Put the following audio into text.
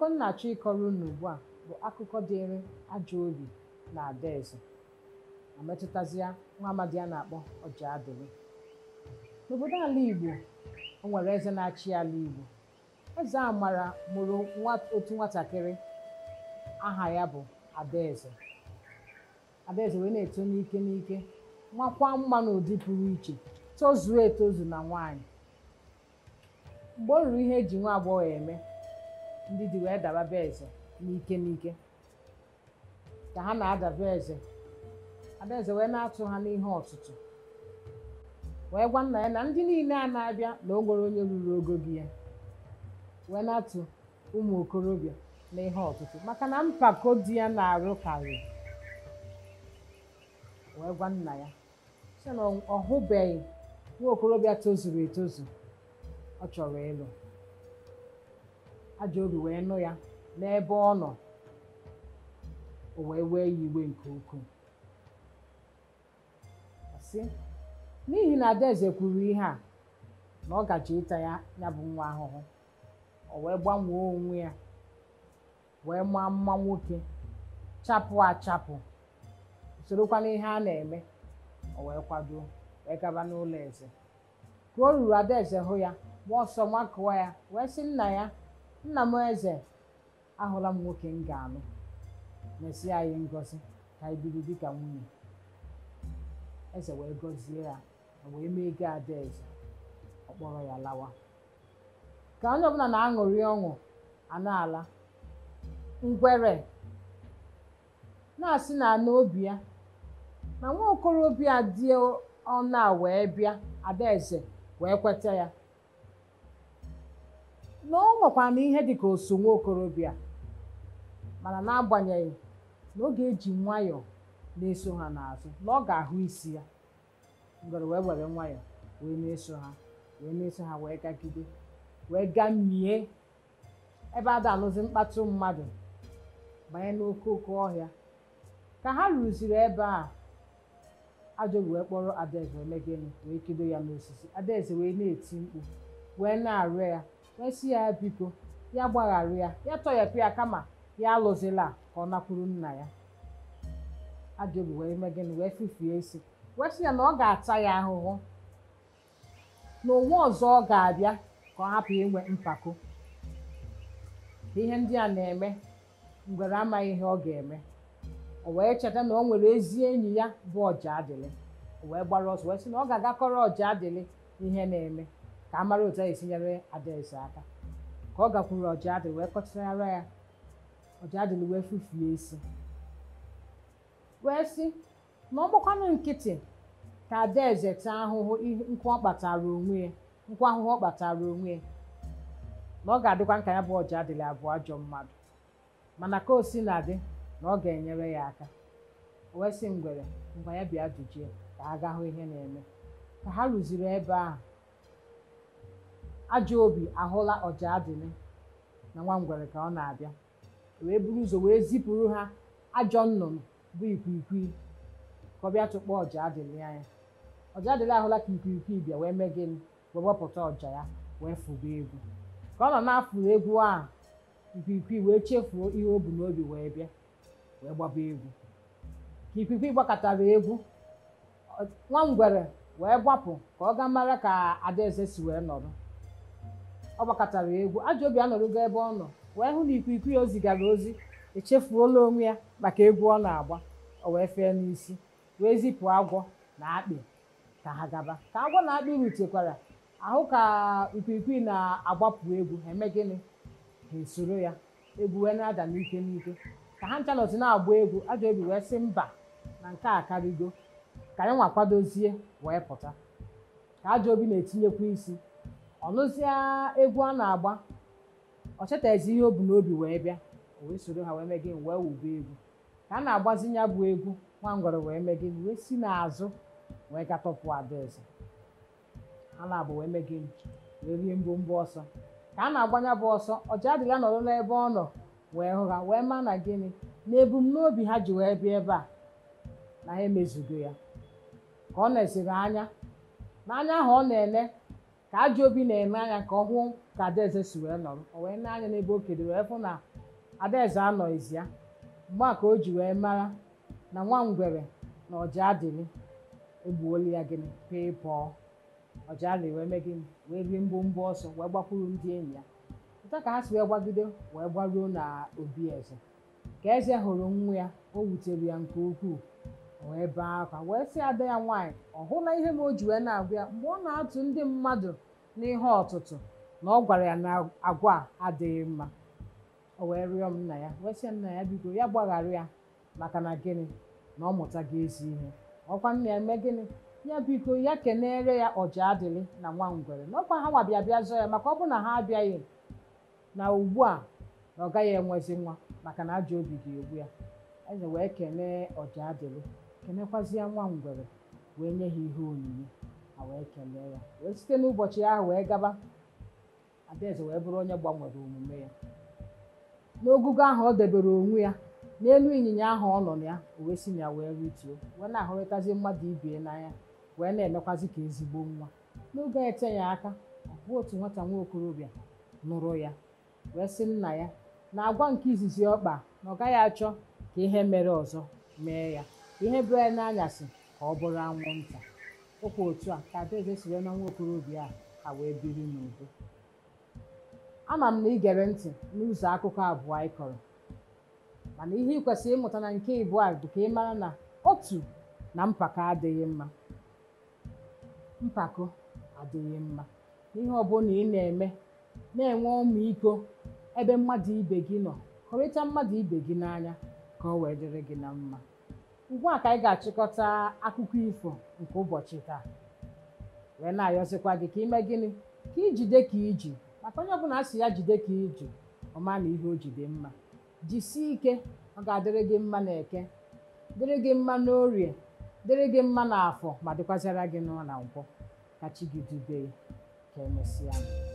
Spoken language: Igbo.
akụkọ m na-achọ ịkọrọ unu ugbu a bụ akụkọ dịrị Ajobi na Adaeze ma metụtazịa nwa amadi a na-akpọ Ọjadịlị. N'obodo ala Igbo, o nwere eze na-achị ala Igbo. Eze a mụrụ otu nwatakịrị aha ya bụ Adaeze. Adaeze wee na-eto n'ike n'ike, nwakwa mma n'ụdị pụrụ iche, tozuo etozu na nwaanyị. Mgbe o ruru ihe eji nwa agbọghọ eme, ndị di wee daba be eze n'ike n'ike. Ka ha na-adaba eze, Adaeze wee na-atụ ha n'ihe ọtụtụ, wee gwa nna ya na ndị niile a na-abịa na o nwere onye ruru ogo gị ya, wee na-atụ ụmụ okorobịa n'ihe ọtụtụ maka na mpako di ya na-arụ karịrị. Wee gwa nna ya sị na ọ hụbeghị nwa okorobịa tozuru etozu ọ chọrọ ịlụ. Ajobi wee nụ ya n'ebe ọ nọ, o wee wee ya iwe nke ukwuu. Sị n'ihi na Adaeze kwuru ihe a na ọ gaje ịta ya bụ nwa ahụhụ, o wee gbanwee onwe ya wee maa mma nwoke chapụ achapụ, sorokwana ihe a na-eme. O wee kwado wee gaba n'ụlọ eze. Ka o ruru, Adaeze hụ ya gba ọsọ makụọ ya wee sị nna ya, nna m eze, ahụla m nwoke m ga-alụ, mesi anyị ngọzi ka anyị biri dịka nwunye. Eze wee gọzie ya, wee mee ego Adaeze, ọ kpọrọ ya lawa. Ka onye ọbụla na-aṅụrị ọṅụ a na-ala, ngwere na-asị na n'obi ya na nwa okorobịa dị ọna wee bịa. Adaeze wee kweta ya na o nwekwa na ihe dịka oso nwa okorobịa, mana n'agbanyeghị na ọ ga-eji nwayọọ na-eso ha n'azụ, na ọ ga-ahụ isi ya. Ngwere wee were nwayọọ wee na-eso ha wee gagide wee gaa mie ebe a da-anụzi mkpatụ mmadụ, banye n'okooko ọhịa. Ka ha rụziri ebe a, Ajobi wee kpọrọ Adaeze wee megịnị wee kedo ya n'osisi. Adaeze wee na-eti mkpu wee na-arịọ ya, wee sị ya biko ya gbaghara ya tọghepụ ya, kama ya alụzila ka ọ nakwuru nna ya. Ajobi wee megịnị wee fifie isi wee sị ya na ọ ga-ata ya ahụhụ, na onwe ọzọ ọ ga-abịa ka ọ hapụ inwe mpako. Ihe ndị a na-eme, ngwere amaghị ihe ọ ga-eme. O wee cheta na o nwere ezi enyi ya bụ Ọjadịlị. O wee gbara ọsọ wee sị na ọ ga-agakọrọ Ọjadịlị ihe na-eme, ka a mara otu a esi nyere Adaeze aka. Ka ọ gakwuru Ọjadịlị wee kọchara ya, Ọjadịlị wee fufie isi wee sị na ọ gbakwanụ nkịtị ka Adaeze taa ahụhụ nkwa ọ kpatara onwe ya, nkwa ahụhụ ọ kpatara onwe ya, na ọ ga-adịkwa nka ya bụ Ọjadịlị abụọ ajọ mmadụ, mana ka o si na-adị na ọ ga-enyere ya aka. O wee sị ngwere ngwa ya bịa jujie ka ha gaa hụ ihe na-eme. Ka ha rụziri ebe ahụ, Ajobi ahụla Ọjadịlị na nwa ngwere ka ọ na-abịa, wee buru ụzọ wee zipụrụ ha ajọ nnụnụ bụ ikwikwii ka ọ bịa tụkpọ Ọjadịlị anya. Ọjadịlị ahụla ka ikwikwii bịa wee mee gịnị, wee wepụta ọja ya wee fụba egwu. Ka ọ nọ na-afụrụ egwu ahụ, ikwikwii wee chefuo ihe o bu n'obi wee bịa wee gbaba egwu. Ka ikwikwii gbakọtara egwu, nwa ngwere wee gbapụ ka ọ gaa mara ka Adaeze si wee nọrọ. Ọ gbakọtara egwu, Ajobi anọrọgo ebe ọ nọ wee hụ na ikwikwii o zigara ozi echefuola onwe ya maka egwu ọ na-agba. O wee fee n'isi wee zipụ agwọ na akpị ka ha gaba. Ka agwọ na akpị rutekwara, ahụ ka ikwikwii na-agbapụ egwu, ha eme gịnị, ha esoro ya, egwu wee na-ada n'ike n'ike. Ka ha ncha nọzi na-agba egwu, Ajobi wee sị mba, na nke a karịgo, ka anyị nwa kwadozie wee pụta. Ka Ajobi na-etinyekwa isi, ọ nụzie egwu a na-agba, ọ chetazi ihe o bu n'obi wee bịa. O wee soro ha wee mee gịnị, wee wube egwu. Ka a na-agbazi ya bụ egwu, nwa ngwere wee mee gịnị, wee si n'azụ wee gatọpụ Adaeze. Ha na-abụ wee mee gịnị, wee rie mbọmbọ ọsọ. Ka a na-agbanya bụ ọsọ, Ọjadịlị nọrọ n'ebe ọ nọ wee hụ ha, wee maa na gịnị, na ebumnobi ha ji wee bịa ebe a na ha emezugo ya. Ka ọ na-esiri anya n'anya ahụ ọ na-ele, ka Ajobi na-eme anya ka ọ hụ ka Adaeze si wee nọrọ. O wee na-anya n'ebe o kedoro wee fụ na Adaeze anọghịzi ya mgbe a ka o ji wee mara na nwa ngwere na ọja adịrị egbuola ya gịnị pee pọọ. Ọja adịrị wee mee gịnị wee rie mbọmbọ ọsọ wee gbakwuru ndị enyi ya. Pụta ka ha si wee gbagide wee gbaruo na obi eze. Ka eze hụrụ nwa ya, o wutere ya nke ukwuu, wee bee akwa wee sị ada ya nwaanyị ọ hụla ihe ma o ji wee na-agwa ya mgbe ọ na-atụ ndị mmadụ n'ihe ọtụtụ na ọ gwara ya na agwa a adịghị mma. O wee rịọ m nna ya wee sị nna ya biko ya gbaghara ya maka na gịnị na ọ mụtaghị ezi ihe. Ọkwa nna ya eme gịnị ya biko ya kenere ya ọja adịrị na nwa ngwere na ọkwa ha nwa bịa zọọ ya maka ọ bụ na ha abịaghị na ugbu a na ọ gaghị enwezi nwa maka na ajọ obi ga-egbu ya. Eze wee kenee ọja adịrị kenekwazi ya nwa ngwere wee nye ha ihe onyinye ha wee kelee ya wee site n'ụbọchị ahụ wee gaba. Adaeze wee bụrụ onye gbanwere omume ya. N'ogugo ahụ ọ debere onwe ya n'elu ịnyịnya ahụ ọ nọ na ya, o wee si na ya wee rituo wee na-ahụrịtazi mmadụ ibie n'anya wee na-emekwazi ka ezigbo nwa. N'oge eteghị aka ọ bụ otu nwata nwa okorobịa nụrụ ya wee sị nna ya na agwa nke izizi ọkpa na ọ gaghị achọ ka ihe mere ọzọ mee ya, ka ihe bere n'anyasị ka ọ bụrụ anwụnta. Okwu otu a ka Adaeze siri na nwa okorobịa a wee biri n'udo. Ama m na ị gere ntị n'ụzọ akụkọ abụọ anyị kọrọ, mana ihe ị kwesịrị ịmụta na nke ịbụọ a bụ ka ị mara na otu na mpako adịghị mma. Mpako adịghị mma n'ihe ọbụla ị na-eme, na-enwe ọmịiko ebe mmadụ ibe gị nọ, hụrịta mmadụ ibe gị n'anya ka o wee dịrị gị na mma. Ugbu a ka anyị ga-achịkọta akụkọ ifo nke ụbọchị taa wee na-ayọzikwa gị ka ime gịnị ka ijide ka iji, maka onye ọbụla a sị ya jide ka iji ọma na ihe o jide mma. Jisie ike, ọ ga-adịrị gị mma na Eke, dịrị gị mma n'Orie, dịrị gị mma n'Afọ, ma dịkwazịara gị na Nkwọ. Ka chi gị dube ka emesịa.